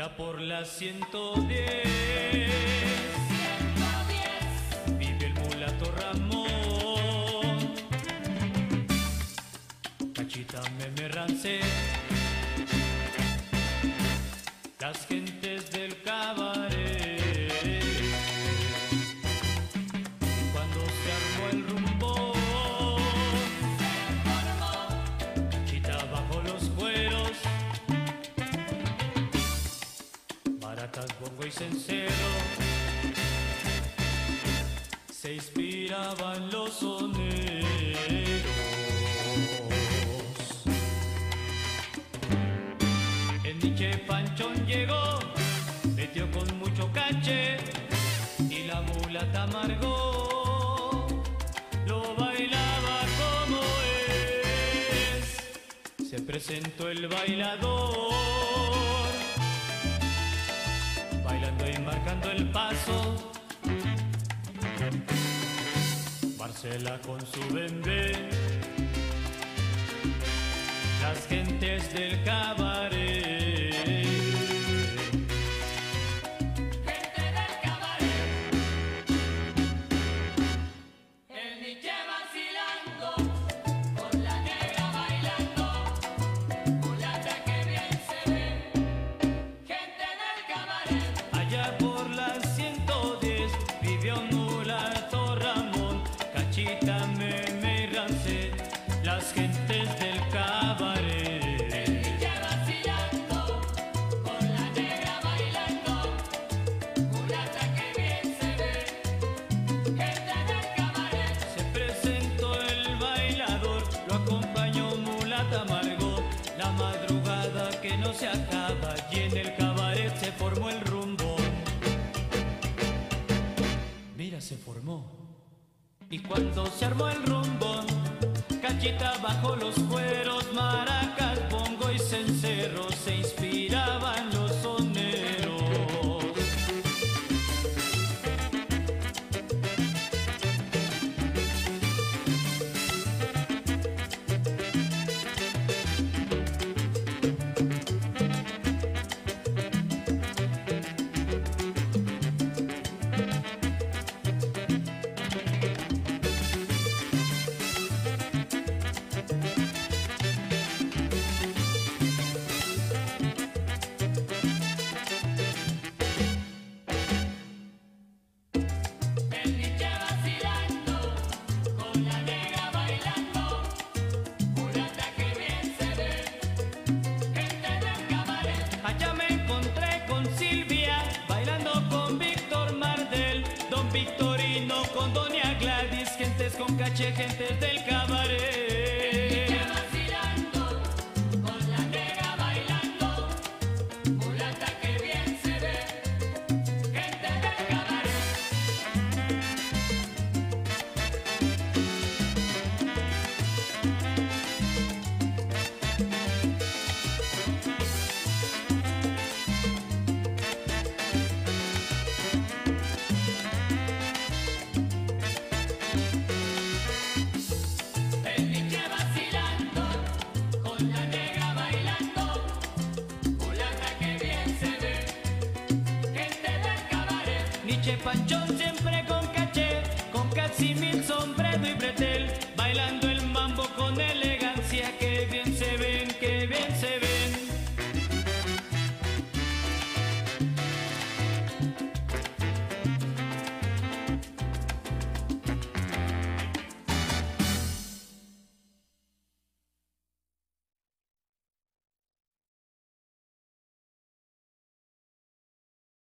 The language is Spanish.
Allá por la 110 vive el mulato Ramón. Cachita, Meme, Rancé, las gentes del cabaret. Cuando se armó el rumbo, Cachita bajo los cueros, maracas, bongo y cencero, se inspiraban los soneros. El Nietzsche Panchón llegó, metió con mucho caché, y la mulata Margot lo bailaba como es. Se presentó el bailador, bailando y marcando el paso. Marcela con su bembé, las gentes del cabaret. Gente del cabaret, el Nietzsche vacilando, con la negra bailando, mulata que bien se ve. Gente del cabaret, Allá por la 110 vivió un mulato Ramón. Cachita, Meme y Rancé, las gentes del cabaret. el Nietzsche vacilando, con la negra bailando, mulata que bien se ve. Gente del cabaret, Se presentó el bailador, lo acompañó mulata Margot. La madrugada que no se acaba, y en el cabaret se formó el rumbo. Mira, se formó. Y cuando se armó el rumbo, Cachita bajo los cueros, maracas, bongo y cencerro, se inspiraban los soneros. el Nietzsche vacilando, con la negra bailando, mulata que bien se ve. Gente del cabaret, Allá me encontré con Silvia, bailando con Víctor Mardel, Don Victorino con Doña Gladys, gentes con caché, gentes del cabaret. Nietzsche vacilando, con la negra bailando, mulata que bien se ve. Gente del cabaret, el Nietzsche vacilando, con la negra bailando, mulata que bien se ve. Gente del cabaret, Nietzsche Panchón siempre con caché, con Casimir, sombrero y bretel, bailando el mambo con el